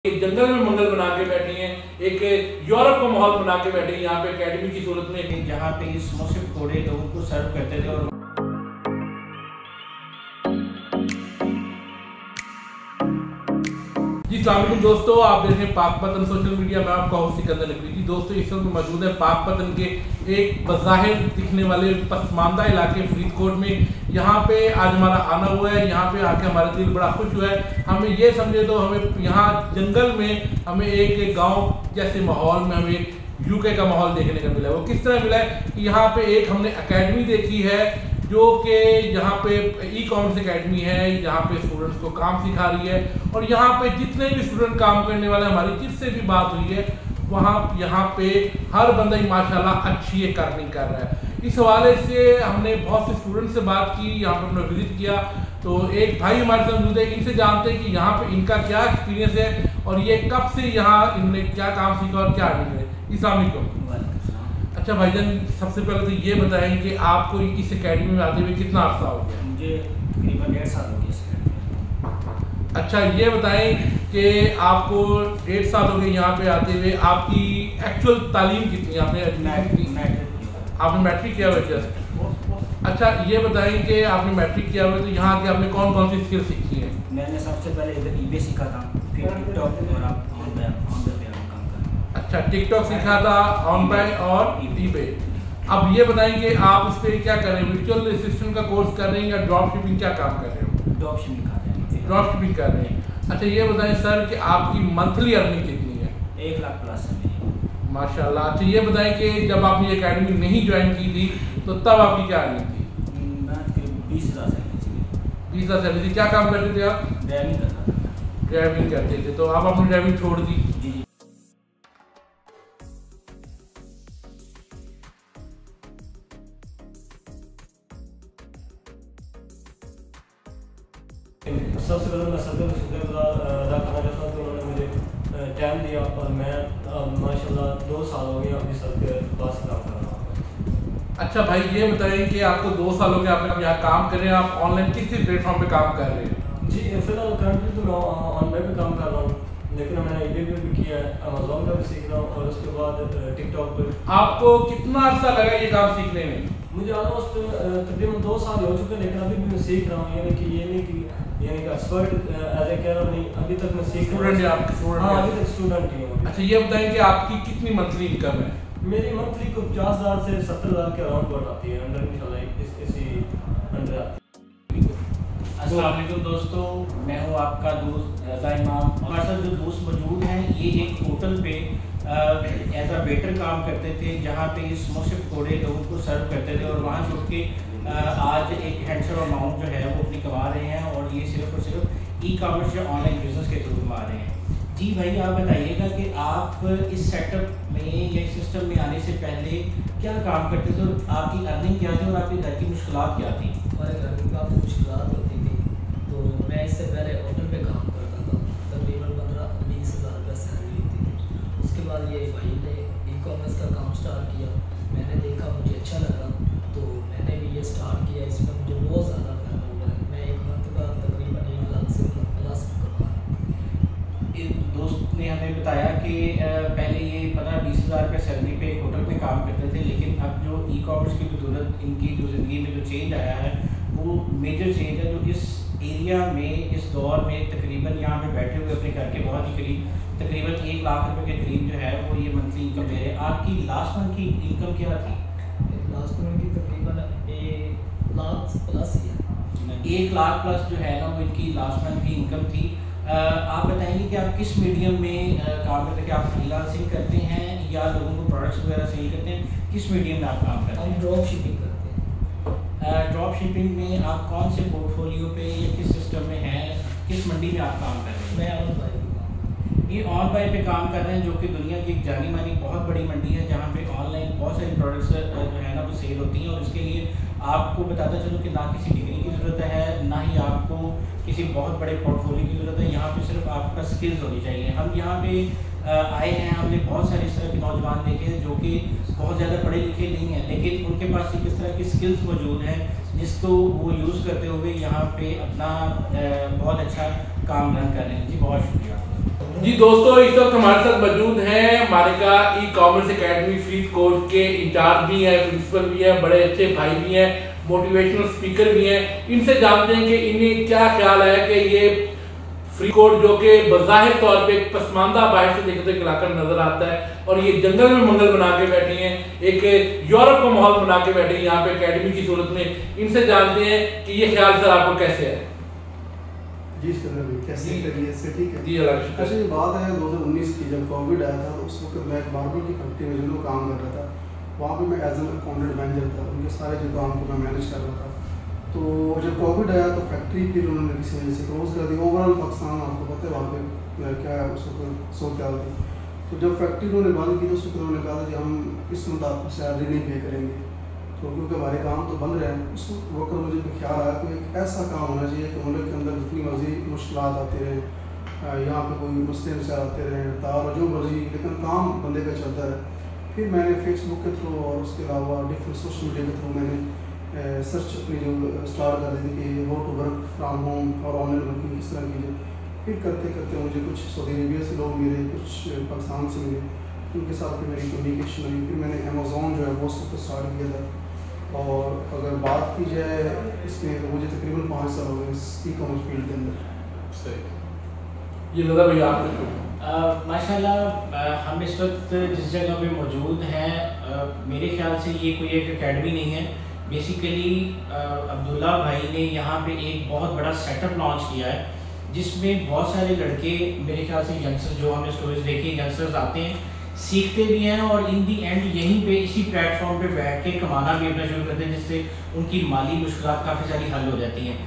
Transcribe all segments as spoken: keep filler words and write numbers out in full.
एक जंगल में मंगल बना के बैठी हैं, एक यूरोप का माहौल बना के बैठी हैं यहाँ पे एकेडमी की सूरत में, जहाँ पे इस समोसे पकौड़े लोगों को सर्व करते थे। और जी अस्सलाम वालेकुम दोस्तों, आप देख रहे हैं पाकपतन सोशल मीडिया में, आपका होस्ट सिकंदर नकवी। जी दोस्तों, इस वक्त मौजूद है पाकपतन के एक बज़ाहिर दिखने वाले पसमानदा इलाके फरीदकोट में। यहाँ पे आज हमारा आना हुआ है, यहाँ पे आके हमारा दिल बड़ा खुश हुआ है। हमें ये समझे तो हमें यहाँ जंगल में हमें एक गाँव जैसे माहौल में हमें यूके का माहौल देखने का मिला है। वो किस तरह मिला है कि यहाँ पे एक हमने एकेडमी देखी है जो कि यहाँ पे ई कॉमर्स एकेडमी है, यहाँ पे स्टूडेंट्स को काम सिखा रही है। और यहाँ पे जितने भी स्टूडेंट काम करने वाले, हमारी जिससे भी बात हुई है वहाँ यहाँ पे हर बंदा ही माशाल्लाह अच्छी एक अर्निंग कर रहा है। इस हवाले से हमने बहुत से स्टूडेंट से बात की, यहाँ पे हमने विजिट किया। तो एक भाई हमारे साथ मौजूद है, इनसे जानते हैं कि यहाँ पे इनका क्या एक्सपीरियंस है और ये कब से यहाँ इनने क्या काम सीखा और क्या अर्निंग है। अस्सलाम वालेकुम। अच्छा भाईजान, सबसे पहले तो ये बताएं कि आपको इस एकेडमी में आते हुए कितना अर्सा हो गया? मुझे तकरीबन डेढ़ साल हो गया इस एकेडमी। अच्छा ये बताएं कि आपको डेढ़ साल हो गए यहाँ पे आते हुए, आपकी एक्चुअल तालीम कितनी? आपने आपने मैट्रिक किया हुआ जस्ट? अच्छा ये बताएं कि आपने मैट्रिक किया हुआ तो यहाँ आके आपने कौन कौन सी स्किल सीखी है? मैंने सबसे पहले इधर ईबे सीखा था, फिर टिकटॉक और आप ऑन पे ऑन पे काम कर। अच्छा, टिकटॉक सीखा था, ऑन बाय और ईबे। अब ये बताएं कि आप उस पर क्या कर रहे हैं? वर्चुअल असिस्टेंट का कोर्स कर रहे हैं या ड्रॉप शिपिंग, क्या काम कर रहे हो? ड्रॉप शिपिंग कर रहे हैं। ड्रॉप शिपिंग कर रहे हैं। अच्छा ये बताएं सर कि आपकी मंथली अर्निंग कितनी है? एक लाख प्लस है मेरी। माशाल्लाह। अच्छा ये बताएं कि जब आपने एकेडमी नहीं ज्वाइन की थी तो तब आपकी क्या अर्निंग थी? बीस हज़ार से बीस हज़ार सैलरी थी। क्या काम करते थे आप? ड्राइविंग करता था। ड्राइविंग करते थे। तो आप अपनी ड्राइविंग छोड़ दी? जी जी। सबसे पहले मैं सबसे शुक्रगुजार अदा करना चाहता हूँ कि उन्होंने मुझे टाइम दिया और मैं माशाल्लाह दो साल हो गए अभी सर के पास काम कर रहा हूँ। अच्छा भाई ये बताएं कि आपको दो साल हो गए आप यहाँ काम कर रहे हैं, आप ऑनलाइन किस किस प्लेटफॉर्म पे काम कर रहे हैं? जी फिलहाल करंटली तो मैं ऑनलाइन पे काम कर रहा हूँ, लेकिन मैंने ईबे पे भी किया है, अमेजोन का भी सीख रहा हूँ और उसके बाद टिकटॉक पे। आपको कितना अर्सा लगा ये काम सीखने में? मुझे ऑलमोस्ट तकरीबन दो साल हो चुके हैं, लेकिन अभी भी मैं सीख रहा हूँ। यानी कि ये नहीं कि यानी कि एक्सपर्ट एज ए कह रहा नहीं, अभी तक मैं सीख स्टूडेंट है आप? स्टूडेंट? हाँ अभी तक स्टूडेंट ही हूँ। अच्छा ये बताएं कि आपकी कितनी मंथली इनकम है? मेरी मंथली को पचास हज़ार से सत्तर हज़ार के अराउंड बढ़ आती है, अंडर इंशाल्लाह इस इसी अंडर आती है। अस्सलाम वालेकुम दोस्तों, मैं हूँ आपका दोस्त रज़ा इमाम। हमारे साथ जो दोस्त मौजूद हैं ये एक होटल पे एज अ वेटर काम करते थे, जहाँ पे ये समोसे पकौड़े लोगों को सर्व करते थे। और वहाँ छोड़ के आज एक हैंडसम अमाउंट जो है वो अपनी कमा रहे हैं, और ये सिर्फ और सिर्फ ई कॉमर्स या ऑनलाइन बिजनेस के थ्रू कमा रहे हैं। जी भाई, आप बताइएगा कि आप इस सेटअप में या इस सिस्टम में आने से पहले क्या काम करते थे, और आपकी अर्निंग क्या थी और आपके घर की मुश्किलात क्या थी? हमारे घर में काफ़ी मुश्किलात होती थी, तो मैं इससे पहले होटल पे काम करता था, तकरीबन पंद्रह बीस हज़ार रुपये सैलरी होती थी। उसके बाद ये भाई ने ई कॉमर्स का काम स्टार्ट किया, मैंने देखा मुझे अच्छा लगा तो मैंने भी ये स्टार्ट किया। इसमें मुझे बहुत ज़्यादा फायदा हुआ है, मैं एक मंथ का तकरीबन एक लाख से प्लस कमा रहा हूँ। दोस्त ने हमें बताया कि पहले ये पंद्रह बीस हज़ार रुपये सैलरी पे एक होटल में काम करते थे, लेकिन अब जो ई कॉमर्स की बदौलत इनकी जो ज़िंदगी में जो चेंज आया है वो मेजर चेंज है, जो इस एरिया में इस दौर में तकरीबन यहाँ पे बैठे हुए अपने घर के बहुत ही करीब तकरीबन एक लाख रुपए के करीब जो है वो ये मंथली इनकम दे रहे हैं। आपकी लास्ट मंथ की इनकम क्या थी? लास्ट मंथ की तकरीबन एक लाख प्लस ही है। एक लाख प्लस जो है ना वो इनकी लास्ट मंथ की इनकम थी। आ, आप बताएंगे कि आप किस मीडियम में आ, काम करते हैं? कि आप फ्रीलांसिंग करते हैं या लोगों को प्रोडक्ट्स वगैरह सेल करते हैं? किस मीडियम में आप काम करते हैं? हम ड्रॉप शिपिंग करते हैं। ड्रॉप शिपिंग में आप कौन से पोर्टफोलियो पे या किस सिस्टम में हैं, किस मंडी में आप काम कर रहे हैं? मैं ऑन बाय पे काम ये ऑन बाय पे काम कर रहे हैं, जो कि दुनिया की एक जानी मानी बहुत बड़ी मंडी है, जहाँ पे ऑनलाइन बहुत सारी प्रोडक्ट्स जो है ना वो सेल होती हैं। और इसके लिए आपको बताता चलूँ कि ना किसी डिग्री की ज़रूरत है, ना ही आपको किसी बहुत बड़े पोर्टफोलियो की ज़रूरत है। यहाँ पे सिर्फ आपका स्किल्स होनी चाहिए। हम यहाँ पे आए हैं, हमने बहुत सारे इस तरह के नौजवान देखे हैं जो कि बहुत ज़्यादा पढ़े लिखे नहीं हैं, लेकिन उनके पास एक इस तरह की स्किल्स मौजूद हैं जिसको वो यूज़ करते हुए यहाँ पे अपना बहुत अच्छा काम रन कर रहे हैं। जी बहुत शुक्रिया। जी दोस्तों, इस वक्त हमारे साथ मौजूद हैं Manika e commerce academy Faridkot के इंचार्ज भी हैं, प्रिंसिपल भी हैं, बड़े अच्छे भाई भी हैं, मोटिवेशनल स्पीकर भी हैं। इनसे जानते हैं कि इन्हें क्या ख्याल है कि ये फरीदकोट जो कि बज़ाहिर तौर पे एक पसमानदा बाहर से देखते इलाका नजर आता है और ये जंगल में मंगल बना के बैठे हैं, एक यूरोप का माहौल बना के बैठे हैं यहाँ पे एकेडमी की सूरत में। इनसे जानते हैं कि ये ख्याल सर आपको कैसे है। जी सिकंदर भाई, कैसे लगी इससे? ठीक है जी, अल्लाह का शुक्र। अच्छा, ये बात है दो हज़ार उन्नीस की, जब कोविड आया था तो उस वक्त मैं एक मार्बल की फैक्ट्री में जो काम कर रहा था, वहाँ पे मैं एज एन अकाउंटेंट मैनेजर था, उनके सारे जो काम को मैं मैनेज कर रहा था। तो जब कोविड आया तो फैक्ट्री फिर उन्होंने किसी वजह से क्लोज कर दी। ओवरऑल पाकिस्तान आपको पता है वहाँ पे क्या है उस वक्त सो क्या थी। तो जब फैक्ट्री उन्होंने बंद की तो उस वक्त उन्होंने कहा कि हम इस मंथ आपको सैलरी नहीं पे करेंगे, तो क्योंकि हमारे काम तो बंद रहे हैं। उस वक्त मुझे ख्याल आया कि एक ऐसा काम होना चाहिए कि मुल्क के अंदर जितनी मर्जी मुश्किलात आते रहे, यहाँ पे कोई मुस्लिम से आते रहे, हड़ताल जो मर्जी, लेकिन काम बंदे का चलता रहे। फिर मैंने फेसबुक के थ्रू और उसके अलावा डिफरेंट सोशल मीडिया के थ्रू मैंने सर्च अपनी जो स्टार्ट कर दी थी कि how to work from home और ऑनलाइन वर्किंग किस तरह कीजिए। फिर करते करते मुझे कुछ सऊदी अरेबिया से लोग मिले, कुछ पाकिस्तान से मिले, उनके साथ फिर मेरी कम्युनिकेशन हुई। फिर मैंने अमेज़ॉन जो है वो उसको स्टार्ट किया था। और अगर बात की जाए इसमें तो मुझे तकरीबन पाँच साल हो गए इस ई कॉमर्स फील्ड के अंदर। सही। ये लगा भैया आपने? माशाल्लाह हम इस वक्त जिस जगह पे मौजूद हैं, मेरे ख्याल से ये कोई एक एकेडमी नहीं है। बेसिकली अब्दुल्ला भाई ने यहाँ पे एक बहुत बड़ा सेटअप लॉन्च किया है, जिसमें बहुत सारे लड़के, मेरे ख्याल से यंगस्टर्स, जो हमने स्टोरीज देखी, यंगस्टर्स आते हैं, सीखते भी हैं और इन दी एंड यहीं पे इसी प्लेटफॉर्म पे बैठ के कमाना भी अपना शुरू करते हैं, जिससे उनकी माली मुश्किलात काफ़ी सारी हल हो जाती हैं।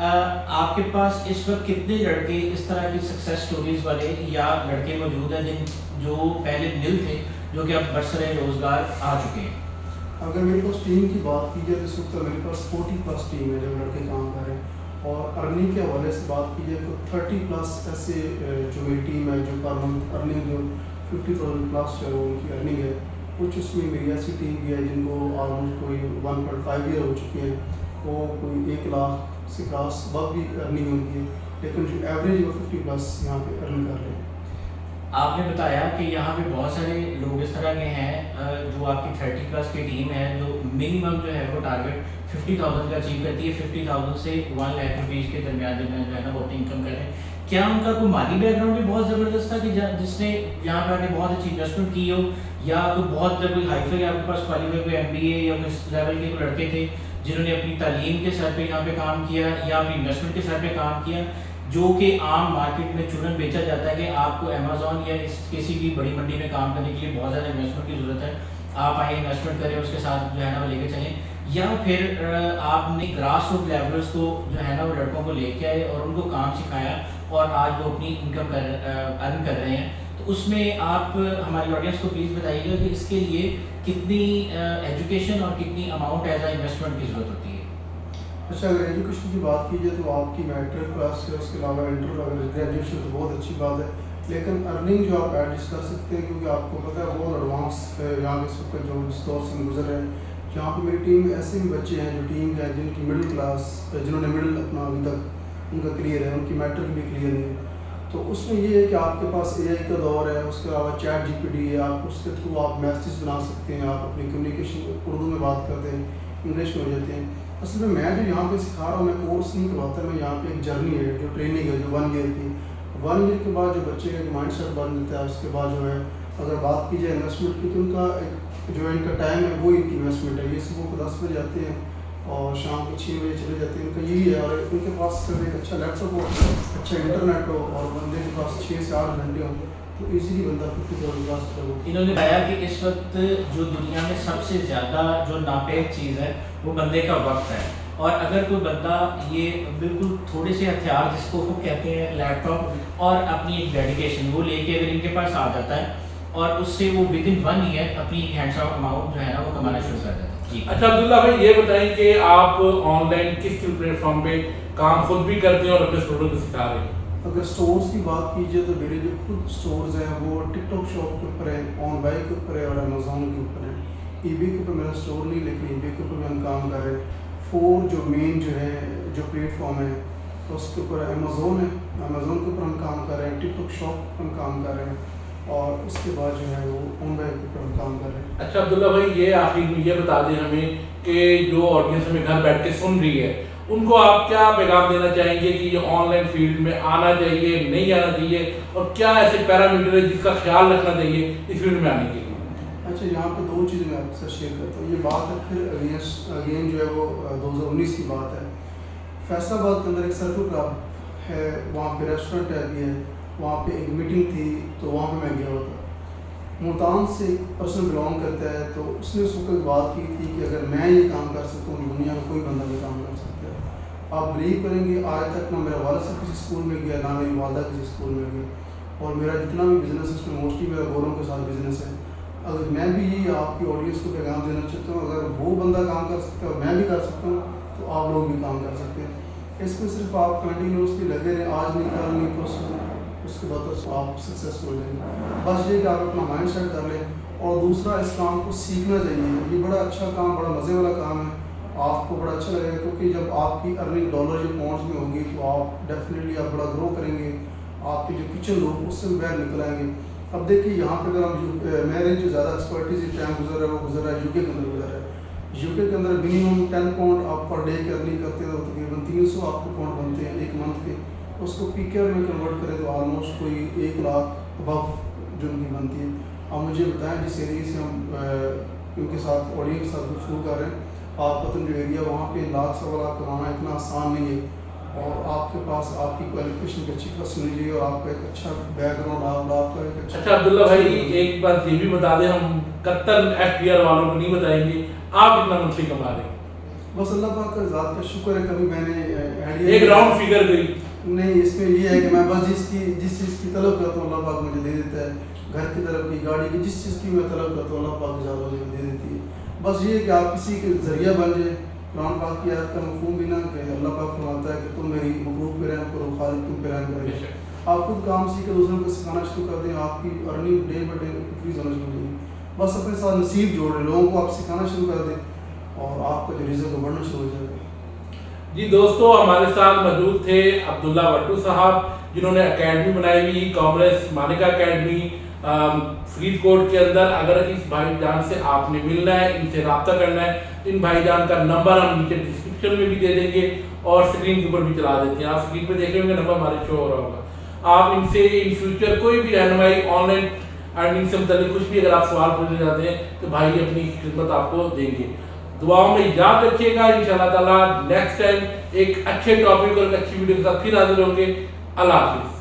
आपके पास इस वक्त कितने लड़के इस तरह की सक्सेस स्टोरीज वाले या लड़के मौजूद हैं जिन जो पहले निल थे, जो कि अब बरसरे रोज़गार आ चुके हैं? अगर मेरे पास टीम की बात की जाए तो इस वक्त मेरे पास फोर्टी प्लस टीम है जो लड़के काम कर रहे हैं। और अर्निंग के हवाले से बात की जाए तो थर्टी प्लस ऐसे जो मेरी टीम है जो पर मंथ अर्निंग जो फिफ्टी थाउजेंड प्लस जो उनकी अर्निंग है। कुछ उसमें मेरी ऐसी टीम भी है जिनको ऑलमोस्ट कोई वन पॉइंट फाइव ईयर हो चुके हैं, वो कोई एक लाख से क्रॉस बहुत भी अर्निंग होती है, लेकिन जो एवरेज वो फिफ्टी प्लस यहाँ पे अर्न कर रहे हैं। आपने बताया कि यहाँ पे बहुत सारे लोग इस तरह के हैं, जो आपकी थर्टी प्लस की टीम है, जो मिनिमम जो है वो टारगेट फिफ्टी थाउजेंड का अचीव करती है। फिफ्टी थाउजेंड से वन लाख रुपीज़ के दरमियान जो है ना वो अपनी इनकम कर रहे हैं। क्या उनका कोई माली बैकग्राउंड भी बहुत ज़बरदस्त था कि जिसने यहाँ पर आके बहुत अच्छी इन्वेस्टमेंट की हो, या कोई बहुत कोई हाईफाई आपके पास क्वालिफाई कोई एम बी ए या कुछ लेवल के कोई लड़के थे जिन्होंने अपनी तालीम के सर पे यहाँ पे काम किया या अपनी इन्वेस्टमेंट के सर पे काम किया, जो कि आम मार्केट में चूरन बेचा जाता है कि आपको अमेज़ॉन या इस किसी भी बड़ी मंडी में काम करने के लिए बहुत ज़्यादा इन्वेस्टमेंट की ज़रूरत है, आप आए इन्वेस्टमेंट करें, उसके साथ जो है ना वो लेके चलें, या फिर आपने ग्रास रूट लेवल्स को जो है ना वो लड़कों को लेके आए और उनको काम सिखाया और आज वो अपनी इनकम कर अर्न कर रहे हैं। तो उसमें आप हमारी ऑडियंस को प्लीज़ बताइएगा कि इसके लिए कितनी एजुकेशन और कितनी अमाउंट एज आ इन्वेस्टमेंट की ज़रूरत होती है? अच्छा, अगर एजुकेशन की बात की जाए तो आपकी मैट्रिक पास है, उसके अलावा इंटर अगर ग्रेजुएशन तो बहुत अच्छी बात है, लेकिन अर्निंग जो आप एडजस्ट कर सकते हैं, क्योंकि आपको पता है बहुत एडवांस यहाँ पे इस वक्त जो जिस दौर से गुजर है, यहाँ पे मेरी टीम में ऐसे भी बच्चे हैं जो टीम है जिनकी मिडिल क्लास, जिन्होंने मिडिल अपना अभी तक उनका क्लियर है, उनकी मैट्रिक भी क्लियर नहीं है। तो उसमें ये है कि आपके पास ए आई का दौर है, उसके अलावा चैट जी पी डी है, आप उसके थ्रू आप मैसेज बना सकते हैं, आप अपनी कम्युनिकेशन उर्दू में बात करते हैं, इंग्लिश में हो जाते हैं। असल में मैं जो यहाँ पे सिखा रहा हूँ, मैं कोर्स नहीं करवाता, मैं यहाँ पे एक जर्नी है जो ट्रेनिंग है जो वन ईयर की, वन ईयर के बाद जो बच्चे का माइंड सेट बन जाता है, उसके बाद जो है अगर बात की जाए इन्वेस्टमेंट की तो उनका एक जो इनका टाइम है वो इनकी इन्वेस्टमेंट है। ये सुबह को दस बजे आते हैं और शाम को छः बजे चले जाते हैं, उनका यही है। और उनके पास सिर्फ एक अच्छा लैपटॉप हो, अच्छा इंटरनेट हो और बंदे के पास छः से आठ घंटे हो तो इजीली बंदा फिफ्टी थाउजेंड प्लस हो। इन्होंने बताया कि इस वक्त जो दुनिया में सबसे ज़्यादा जो नापेद चीज़ है वो बंदे का वक्त है, और अगर कोई बंदा ये बिल्कुल थोड़े से हथियार जिसको वो कहते हैं लैपटॉप और अपनी एक डेडिकेशन वो लेके अगर इनके पास आ जाता है और उससे वो विद इन वन ईयर अपनी हैंड्स ऑफ अमाउंट जो है ना वो कमाना शुरू कर देता है। जी अच्छा अब्दुल्ला भाई, ये बताएं कि आप ऑनलाइन किस किस प्लेटफॉर्म पे काम खुद भी करते हैं और अपने स्टूडेंट को सिखा रहे हैं? अगर स्टोर्स की बात कीजिए तो मेरे जो खुद स्टोर्स हैं वो टिकटॉक शॉप के ऊपर है, ऑनबाई के ऊपर है और अमेज़ॉन के ऊपर है। ईबे के ऊपर मेरा स्टोर नहीं, लेकिन ईबे के ऊपर भी हम काम कर रहे हैं। फोर जो मेन जो है जो प्लेटफॉर्म है तो उसके ऊपर अमेज़ॉन है, अमेज़ोन के ऊपर हम काम कर रहे हैं, टिकटॉक शॉप पर हम काम कर रहे हैं और उसके बाद जो है वो ऑनलाइन के ऊपर हम काम कर रहे हैं। अच्छा अब्दुल्ला भाई, ये आखिर में ये बता दें हमें कि जो ऑडियंस हमें घर बैठ के सुन रही है उनको आप क्या पैगाम देना चाहेंगे कि ये ऑनलाइन फील्ड में आना चाहिए, नहीं आना चाहिए, और क्या ऐसे पैरामीटर है जिसका ख्याल रखना चाहिए इस फील्ड में आने के लिए? अच्छा, यहाँ पे दो चीज़ें मैं आपसे शेयर करता हूँ। ये बात है फिर अगेंस्ट अगेन जो है वो दो हज़ार उन्नीस की बात है। फैसलाबाद के अंदर एक सर्कल क्लब है, वहाँ पे रेस्टोरेंट है भी है, वहाँ पे एक मीटिंग थी तो वहाँ पे मैं गया हुआ था। मुल्तान से एक पर्सन बिलोंग करता है तो उसने उस वक्त बात की थी कि अगर मैं ये काम कर सकता हूँ दुनिया में कोई बंदा भी काम कर सकता है। आप बिलीव करेंगे, आज तक ना मेरा वालिद साहब किसी स्कूल में गया, ना मेरी वालदा किसी स्कूल में गया, और मेरा जितना भी बिज़नेस है उसमें मोस्टली मेरा गोरों के साथ बिज़नेस है। अगर मैं भी ये आपकी ऑडियंस को पैगाम देना चाहता हूँ, अगर वो बंदा काम कर सकता है और मैं भी कर सकता हूँ तो आप लोग भी काम कर सकते हैं। इसमें सिर्फ आप कंटिन्यूसली लगे रहें, आज नहीं कल नहीं परसों, उसके बाद तो आप सक्सेसफुल हो जाएंगे। बस ये कि आप अपना माइंड सेट कर लें, और दूसरा इस काम को सीखना चाहिए। ये बड़ा अच्छा काम, बड़ा मज़े वाला काम है, आपको बड़ा अच्छा लगेगा, क्योंकि जब आपकी अर्निंग डॉलर या पाउंड्स में होगी तो आप डेफिनेटली आप बड़ा ग्रो करेंगे, आपके जो किचन लोग उससे बाहर निकल आएंगे। अब देखिए यहाँ पे अगर हम मेरे जो ज़्यादा एक्सपर्टीज टाइम गुजर रहा है वो गुजर रहा है यूके के अंदर गुजर रहा है। यूके के अंदर मिनिमम टेन पाउंड आप पर डे की अर्निंग करते हैं तो तकरीबन तीन सौ आपके पाउंड बनते हैं एक मंथ के। उसको पी के आर में कन्वर्ट करें तो ऑलमोस्ट कोई एक लाख अबव जो उनकी बनती है। आप मुझे बताएं जिस एरिया से हम उनके साथ ऑडियंस के साथ शुरू कर रहे हैं, आप पतन जो एरिया वहाँ पे लाख सवा लाख कमाना इतना आसान नहीं है, और आपके पास आपकी क्वालिफिकेशन अच्छी खासी होनी चाहिए और आपका एक अच्छा बैकग्राउंड आप आपका एक अच्छा। अच्छा अब्दुल्ला भाई, एक बात ये भी बता दें, हम कत्तल एफ पी आर वालों को नहीं बताएंगे आप कितना मंथली कमा रहे हैं? बस अल्लाह पाक का ज़ात का शुक्र है, कभी मैंने एक राउंड फिगर गई नहीं। इसमें ये है कि मैं बस जिसकी जिस चीज़ की तलब करता हूँ अल्लाह पाक मुझे दे देता है। घर की तरफ की गाड़ी की जिस चीज़ की मैं तलब करता हूँ अल्लाह पाक ज़्यादा मुझे दे देती है। बस ये कि आप किसी के ज़रिया बन जाए। कुरान पाक की आयत का मफ़हूम भी ना कि अल्लाह पाक फरमाता है कि तुम मेरी मखलूक पे रहम करो, खालिक तुम पे रहम करेंगे। आप खुद काम सीख के दूसरों को सिखाना शुरू कर दें, आपकी earning day by day increase होना शुरू हो जाएगी। बस अपने साथ नसीब जोड़ें, लोगों को आप सिखाना शुरू कर दें और आपका जो रिज़्क बढ़ना शुरू हो जाएगा। जी दोस्तों, हमारे साथ मौजूद थे अब्दुल्ला वट्टू साहब, जिन्होंने एकेडमी बनाई हुई कॉमर्स मानिका एकेडमी फरीदकोट के अंदर। अगर इस भाईजान से आपने मिलना है, इनसे रब्ता करना है, इन भाईजान का नंबर हम नीचे डिस्क्रिप्शन में भी दे देंगे और स्क्रीन के ऊपर भी चला देते हैं। आप स्क्रीन पे देख रहे होंगे, नंबर हमारे शो हो रहा होगा। आप इनसे इन फ्यूचर कोई भी रहनुमाई ऑनलाइन अर्निंग से मतलब कुछ भी अगर आप सवाल पूछना चाहते हैं तो भाई अपनी खिदमत आपको देंगे। दुआओं में याद रखिएगा। इंशाअल्लाह ताला नेक्स्ट टाइम एक अच्छे टॉपिक और एक अच्छी वीडियो के साथ फिर हाजिर होंगे। अल्लाह हाफिज़।